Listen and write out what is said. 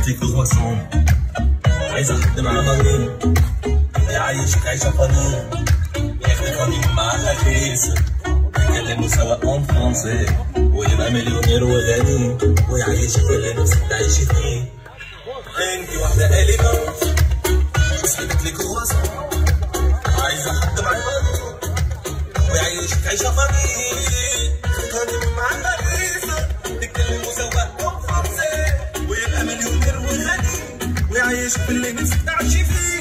تحطي كرواسون، عايزة حد معاه ماني يعيشك عيشة فاني، ياخدك رنين معاها رخيص، يتكلموا سوا اون فرونسي، ويبقى مليونير وغني ويعيشك اللي نفسك تعيشي فيه. انتي واحدة اليجانت بس جبتلي كرواسون، عايزة حد معاه ماني ويعيشك عيشة فاني، ياخدك رنين معاها رخيص، يتكلموا سوا اون فرونسي، ويبقى مليونير وغني ويعيشك اللي نفسك تعيشي فيه.